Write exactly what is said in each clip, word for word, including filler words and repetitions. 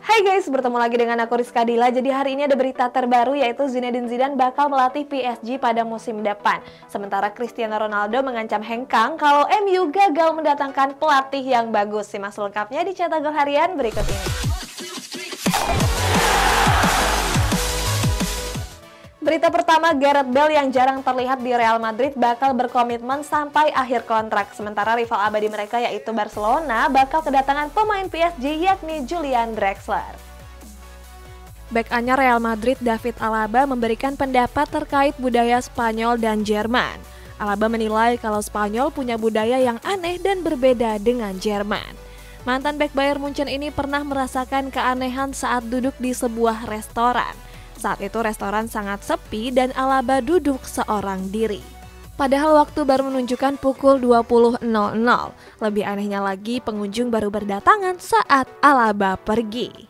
Hai guys, bertemu lagi dengan aku Rizka Dila. Jadi hari ini ada berita terbaru yaitu Zinedine Zidane bakal melatih P S G pada musim depan. Sementara Cristiano Ronaldo mengancam hengkang kalau M U gagal mendatangkan pelatih yang bagus. Simak selengkapnya di Cetak Gol Harian berikut ini. Berita pertama, Gareth Bale yang jarang terlihat di Real Madrid bakal berkomitmen sampai akhir kontrak. Sementara rival abadi mereka yaitu Barcelona bakal kedatangan pemain P S G yakni Julian Draxler. Bek anyar Real Madrid David Alaba memberikan pendapat terkait budaya Spanyol dan Jerman. Alaba menilai kalau Spanyol punya budaya yang aneh dan berbeda dengan Jerman. Mantan bek Bayern Munchen ini pernah merasakan keanehan saat duduk di sebuah restoran. Saat itu restoran sangat sepi dan Alaba duduk seorang diri. Padahal waktu baru menunjukkan pukul dua puluh nol nol. Lebih anehnya lagi, pengunjung baru berdatangan saat Alaba pergi.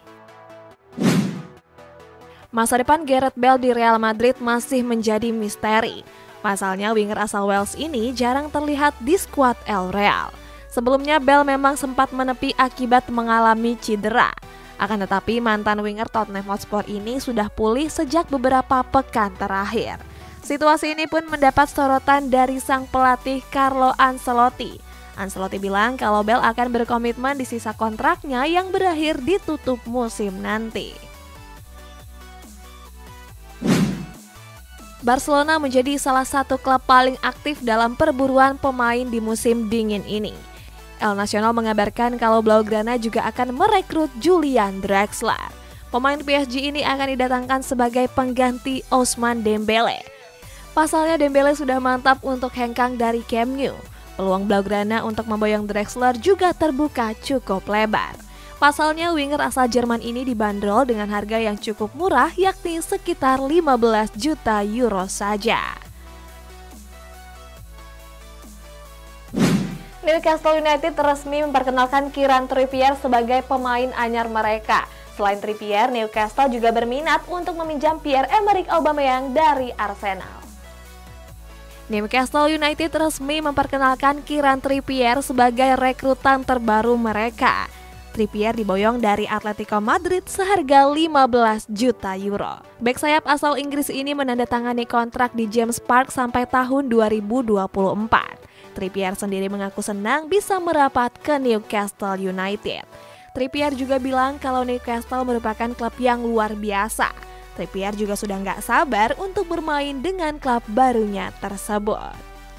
Masa depan Gareth Bale di Real Madrid masih menjadi misteri. Pasalnya winger asal Wales ini jarang terlihat di skuad El Real. Sebelumnya Bale memang sempat menepi akibat mengalami cedera. Akan tetapi mantan winger Tottenham Hotspur ini sudah pulih sejak beberapa pekan terakhir. Situasi ini pun mendapat sorotan dari sang pelatih Carlo Ancelotti. Ancelotti bilang kalau Bale akan berkomitmen di sisa kontraknya yang berakhir di tutup musim nanti. Barcelona menjadi salah satu klub paling aktif dalam perburuan pemain di musim dingin ini. El Nacional mengabarkan kalau Blaugrana juga akan merekrut Julian Draxler. Pemain P S G ini akan didatangkan sebagai pengganti Ousmane Dembele. Pasalnya Dembele sudah mantap untuk hengkang dari Camp Nou. Peluang Blaugrana untuk memboyong Draxler juga terbuka cukup lebar. Pasalnya winger asal Jerman ini dibanderol dengan harga yang cukup murah yakni sekitar lima belas juta euro saja. Newcastle United resmi memperkenalkan Kieran Trippier sebagai pemain anyar mereka. Selain Trippier, Newcastle juga berminat untuk meminjam Pierre-Emerick Aubameyang dari Arsenal. Newcastle United resmi memperkenalkan Kieran Trippier sebagai rekrutan terbaru mereka. Trippier diboyong dari Atletico Madrid seharga lima belas juta euro. Bek sayap asal Inggris ini menandatangani kontrak di James Park sampai tahun dua ribu dua puluh empat. Trippier sendiri mengaku senang bisa merapat ke Newcastle United. Trippier juga bilang kalau Newcastle merupakan klub yang luar biasa. Trippier juga sudah nggak sabar untuk bermain dengan klub barunya tersebut.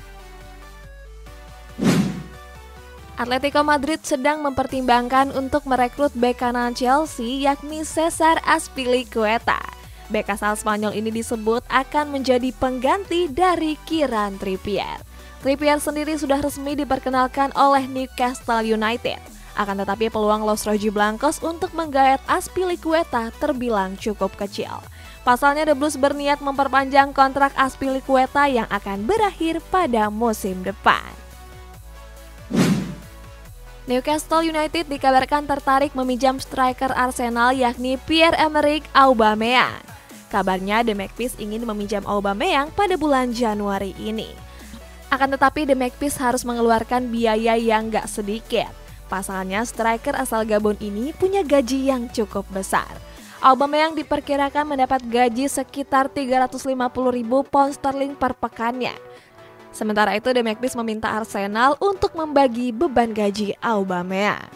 Atletico Madrid sedang mempertimbangkan untuk merekrut bek kanan Chelsea yakni Cesar Azpilicueta. Bek asal Spanyol ini disebut akan menjadi pengganti dari Kieran Trippier. Trippier sendiri sudah resmi diperkenalkan oleh Newcastle United. Akan tetapi peluang Los Rojiblancos untuk menggait Azpilicueta terbilang cukup kecil. Pasalnya The Blues berniat memperpanjang kontrak Azpilicueta yang akan berakhir pada musim depan. Newcastle United dikabarkan tertarik meminjam striker Arsenal yakni Pierre-Emerick Aubameyang. Kabarnya The Magpies ingin meminjam Aubameyang pada bulan Januari ini. Akan tetapi The Magpies harus mengeluarkan biaya yang gak sedikit. Pasalnya striker asal Gabon ini punya gaji yang cukup besar. Aubameyang diperkirakan mendapat gaji sekitar tiga ratus lima puluh ribu pound sterling per pekannya. Sementara itu The Magpies meminta Arsenal untuk membagi beban gaji Aubameyang.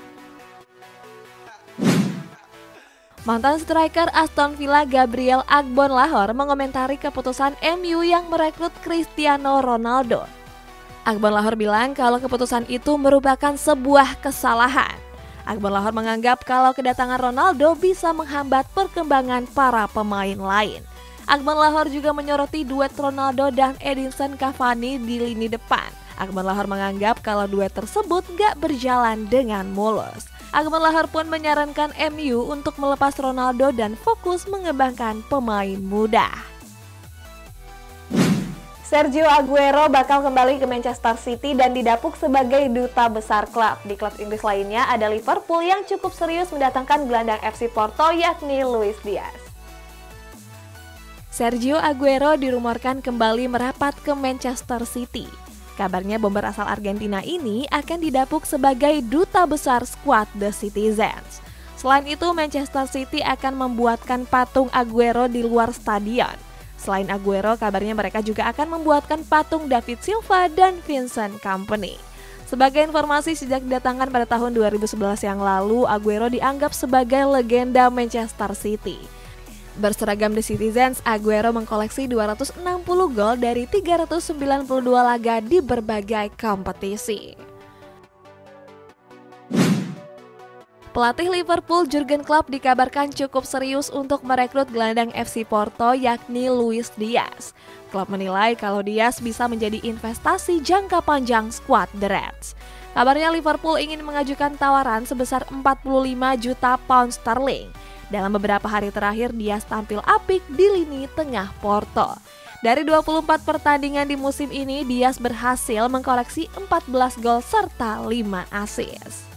Mantan striker Aston Villa Gabriel Agbonlahor mengomentari keputusan M U yang merekrut Cristiano Ronaldo. Agbonlahor bilang kalau keputusan itu merupakan sebuah kesalahan. Agbonlahor menganggap kalau kedatangan Ronaldo bisa menghambat perkembangan para pemain lain. Agbonlahor juga menyoroti duet Ronaldo dan Edinson Cavani di lini depan. Agbonlahor menganggap kalau duet tersebut gak berjalan dengan mulus. Agbonlahor pun menyarankan M U untuk melepas Ronaldo dan fokus mengembangkan pemain muda. Sergio Aguero bakal kembali ke Manchester City dan didapuk sebagai duta besar klub. Di klub Inggris lainnya ada Liverpool yang cukup serius mendatangkan gelandang F C Porto yakni Luis Diaz. Sergio Aguero dirumorkan kembali merapat ke Manchester City. Kabarnya bomber asal Argentina ini akan didapuk sebagai duta besar skuad The Citizens. Selain itu, Manchester City akan membuatkan patung Aguero di luar stadion. Selain Aguero, kabarnya mereka juga akan membuatkan patung David Silva dan Vincent Kompany. Sebagai informasi, sejak didatangkan pada tahun dua ribu sebelas yang lalu, Aguero dianggap sebagai legenda Manchester City. Berseragam The Citizens, Aguero mengkoleksi dua ratus enam puluh gol dari tiga ratus sembilan puluh dua laga di berbagai kompetisi. Pelatih Liverpool Jurgen Klopp dikabarkan cukup serius untuk merekrut gelandang F C Porto yakni Luis Diaz. Klopp menilai kalau Diaz bisa menjadi investasi jangka panjang skuad The Reds. Kabarnya Liverpool ingin mengajukan tawaran sebesar empat puluh lima juta pound sterling. Dalam beberapa hari terakhir, Diaz tampil apik di lini tengah Porto. Dari dua puluh empat pertandingan di musim ini, Diaz berhasil mengkoleksi empat belas gol serta lima assist.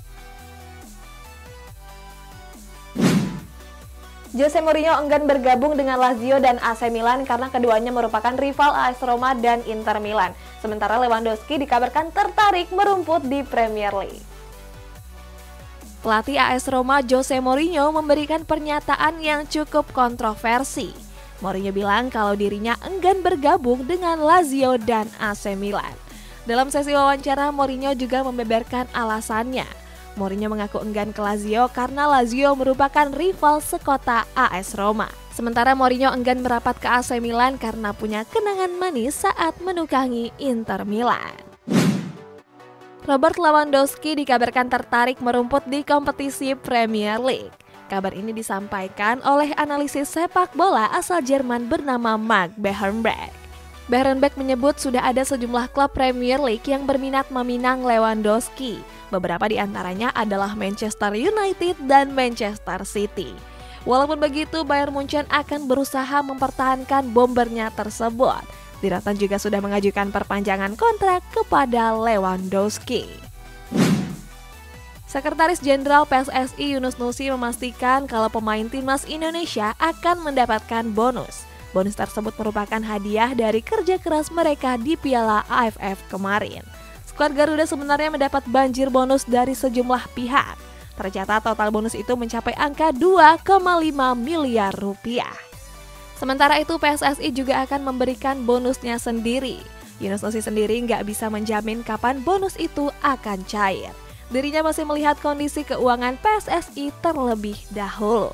Jose Mourinho enggan bergabung dengan Lazio dan A C Milan karena keduanya merupakan rival A S Roma dan Inter Milan. Sementara Lewandowski dikabarkan tertarik merumput di Premier League. Pelatih A S Roma Jose Mourinho memberikan pernyataan yang cukup kontroversi. Mourinho bilang kalau dirinya enggan bergabung dengan Lazio dan A C Milan. Dalam sesi wawancara, Mourinho juga membeberkan alasannya. Mourinho mengaku enggan ke Lazio karena Lazio merupakan rival sekota A S Roma. Sementara Mourinho enggan merapat ke A C Milan karena punya kenangan manis saat menukangi Inter Milan. Robert Lewandowski dikabarkan tertarik merumput di kompetisi Premier League. Kabar ini disampaikan oleh analisis sepak bola asal Jerman bernama Mark Beherenbeck. Beherenbeck menyebut sudah ada sejumlah klub Premier League yang berminat meminang Lewandowski. Beberapa di antaranya adalah Manchester United dan Manchester City. Walaupun begitu, Bayern Munchen akan berusaha mempertahankan bombernya tersebut. Diratan juga sudah mengajukan perpanjangan kontrak kepada Lewandowski. Sekretaris Jenderal P S S I Yunus Nusi memastikan kalau pemain timnas Indonesia akan mendapatkan bonus. Bonus tersebut merupakan hadiah dari kerja keras mereka di Piala A F F kemarin. Skuad Garuda sebenarnya mendapat banjir bonus dari sejumlah pihak. Tercatat total bonus itu mencapai angka dua koma lima miliar rupiah. Sementara itu P S S I juga akan memberikan bonusnya sendiri. Yunus Nusi sendiri nggak bisa menjamin kapan bonus itu akan cair. Dirinya masih melihat kondisi keuangan P S S I terlebih dahulu.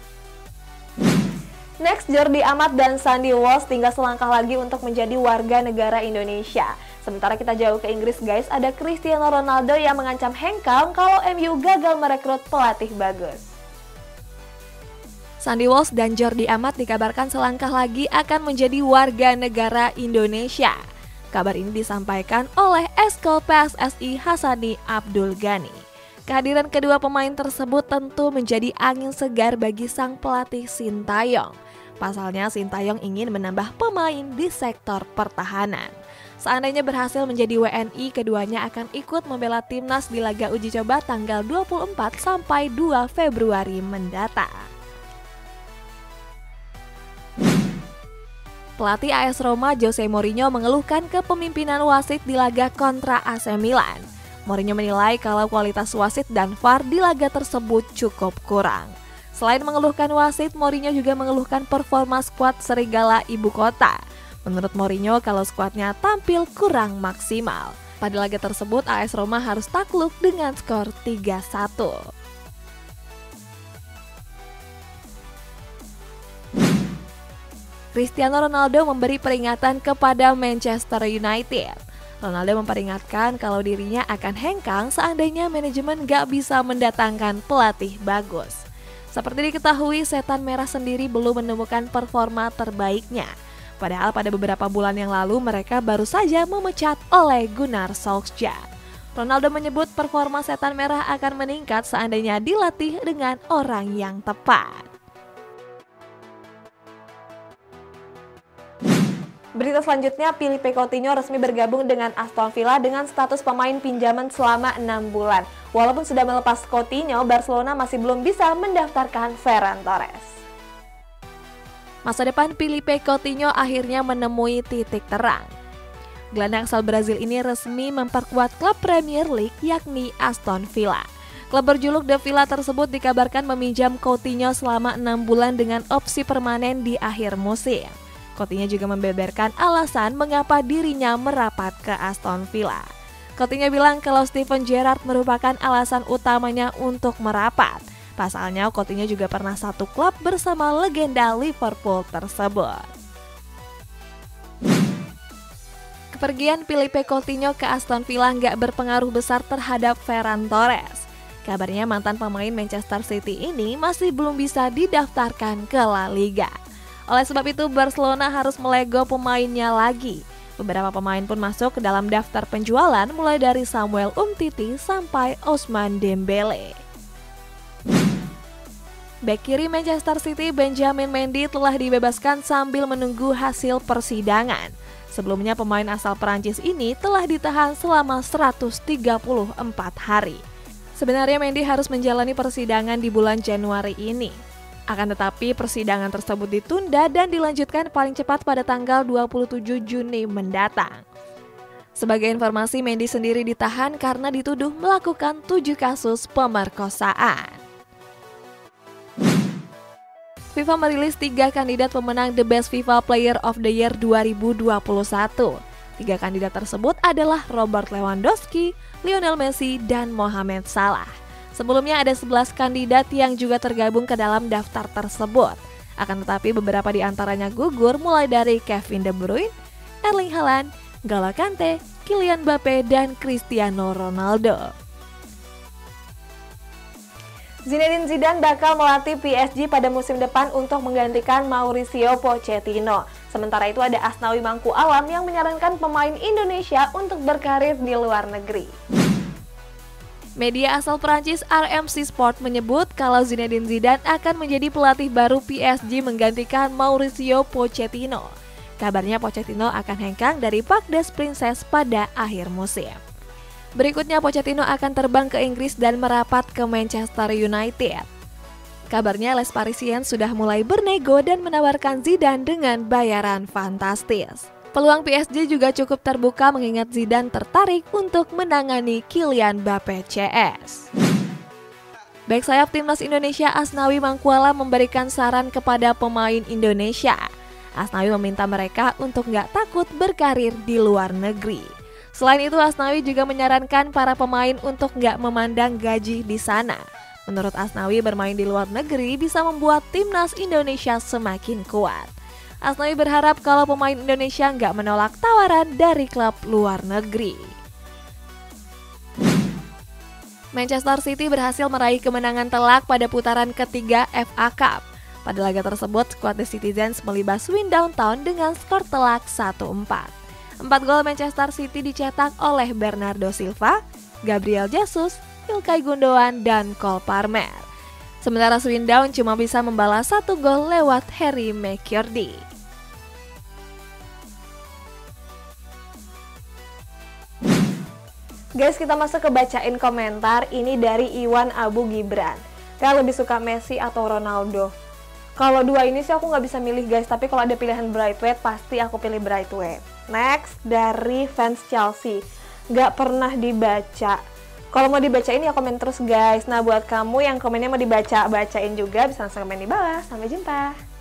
Next, Jordi Amat dan Sandy Walsh tinggal selangkah lagi untuk menjadi warga negara Indonesia. Sementara kita jauh ke Inggris guys, ada Cristiano Ronaldo yang mengancam hengkang kalau M U gagal merekrut pelatih bagus. Sandy Walsh dan Jordi Amat dikabarkan selangkah lagi akan menjadi warga negara Indonesia. Kabar ini disampaikan oleh Esko P S S I Hasani Abdul Ghani. Kehadiran kedua pemain tersebut tentu menjadi angin segar bagi sang pelatih Sintayong. Pasalnya Sintayong ingin menambah pemain di sektor pertahanan. Seandainya berhasil menjadi W N I, keduanya akan ikut membela timnas di laga uji coba tanggal dua puluh empat sampai dua Februari mendatang. Pelatih A S Roma Jose Mourinho mengeluhkan kepemimpinan wasit di laga kontra A C Milan. Mourinho menilai kalau kualitas wasit dan V A R di laga tersebut cukup kurang. Selain mengeluhkan wasit, Mourinho juga mengeluhkan performa skuad Serigala Ibu Kota. Menurut Mourinho, kalau skuadnya tampil kurang maksimal. Pada laga tersebut, A S Roma harus takluk dengan skor tiga satu. Cristiano Ronaldo memberi peringatan kepada Manchester United. Ronaldo memperingatkan kalau dirinya akan hengkang seandainya manajemen gak bisa mendatangkan pelatih bagus. Seperti diketahui, Setan Merah sendiri belum menemukan performa terbaiknya. Padahal pada beberapa bulan yang lalu mereka baru saja memecat oleh Gunnar Solskjaer. Ronaldo menyebut performa Setan Merah akan meningkat seandainya dilatih dengan orang yang tepat. Berita selanjutnya, Filipe Coutinho resmi bergabung dengan Aston Villa dengan status pemain pinjaman selama enam bulan. Walaupun sudah melepas Coutinho, Barcelona masih belum bisa mendaftarkan Ferran Torres. Masa depan Filipe Coutinho akhirnya menemui titik terang. Gelandang asal Brazil ini resmi memperkuat klub Premier League yakni Aston Villa. Klub berjuluk The Villa tersebut dikabarkan meminjam Coutinho selama enam bulan dengan opsi permanen di akhir musim. Coutinho juga membeberkan alasan mengapa dirinya merapat ke Aston Villa. Coutinho bilang kalau Steven Gerrard merupakan alasan utamanya untuk merapat. Pasalnya Coutinho juga pernah satu klub bersama legenda Liverpool tersebut. Kepergian Philippe Coutinho ke Aston Villa nggak berpengaruh besar terhadap Ferran Torres. Kabarnya mantan pemain Manchester City ini masih belum bisa didaftarkan ke La Liga. Oleh sebab itu Barcelona harus melego pemainnya lagi. Beberapa pemain pun masuk ke dalam daftar penjualan mulai dari Samuel Umtiti sampai Ousmane Dembele. Bek kiri Manchester City Benjamin Mendy telah dibebaskan sambil menunggu hasil persidangan. Sebelumnya pemain asal Perancis ini telah ditahan selama seratus tiga puluh empat hari. Sebenarnya Mendy harus menjalani persidangan di bulan Januari ini. Akan tetapi persidangan tersebut ditunda dan dilanjutkan paling cepat pada tanggal dua puluh tujuh Juni mendatang. Sebagai informasi, Mendy sendiri ditahan karena dituduh melakukan tujuh kasus pemerkosaan. FIFA merilis tiga kandidat pemenang The Best FIFA Player of the Year dua ribu dua puluh satu. Tiga kandidat tersebut adalah Robert Lewandowski, Lionel Messi, dan Mohamed Salah. Sebelumnya ada sebelas kandidat yang juga tergabung ke dalam daftar tersebut. Akan tetapi beberapa di antaranya gugur mulai dari Kevin De Bruyne, Erling Haaland, N'Golo Kante, Kylian Mbappe, dan Cristiano Ronaldo. Zinedine Zidane bakal melatih P S G pada musim depan untuk menggantikan Mauricio Pochettino. Sementara itu ada Asnawi Mangku Alam yang menyarankan pemain Indonesia untuk berkarir di luar negeri. Media asal Perancis R M C Sport menyebut kalau Zinedine Zidane akan menjadi pelatih baru P S G menggantikan Mauricio Pochettino. Kabarnya Pochettino akan hengkang dari Parc des Princes pada akhir musim. Berikutnya Pochettino akan terbang ke Inggris dan merapat ke Manchester United. Kabarnya Les Parisiens sudah mulai bernego dan menawarkan Zidane dengan bayaran fantastis. Peluang P S G juga cukup terbuka mengingat Zidane tertarik untuk menangani Kylian Mbappe C S. Bek sayap timnas Indonesia Asnawi Mangkualam memberikan saran kepada pemain Indonesia. Asnawi meminta mereka untuk nggak takut berkarir di luar negeri. Selain itu, Asnawi juga menyarankan para pemain untuk nggak memandang gaji di sana. Menurut Asnawi, bermain di luar negeri bisa membuat timnas Indonesia semakin kuat. Asnawi berharap kalau pemain Indonesia nggak menolak tawaran dari klub luar negeri. Manchester City berhasil meraih kemenangan telak pada putaran ketiga F A Cup. Pada laga tersebut, skuad The Citizens melibas Swindon Town dengan skor telak satu empat. Empat gol Manchester City dicetak oleh Bernardo Silva, Gabriel Jesus, Ilkay Gundogan, dan Cole Palmer. Sementara Swindon cuma bisa membalas satu gol lewat Harry Maguire. Guys, kita masuk ke bacain komentar. Ini dari Iwan Abu Gibran. Kalian lebih suka Messi atau Ronaldo? Kalau dua ini sih aku nggak bisa milih guys, tapi kalau ada pilihan Braithwaite pasti aku pilih Braithwaite. Next, dari fans Chelsea, nggak pernah dibaca. Kalau mau dibacain ya komen terus guys. Nah buat kamu yang komennya mau dibaca, bacain juga, bisa langsung komen di bawah. Sampai jumpa.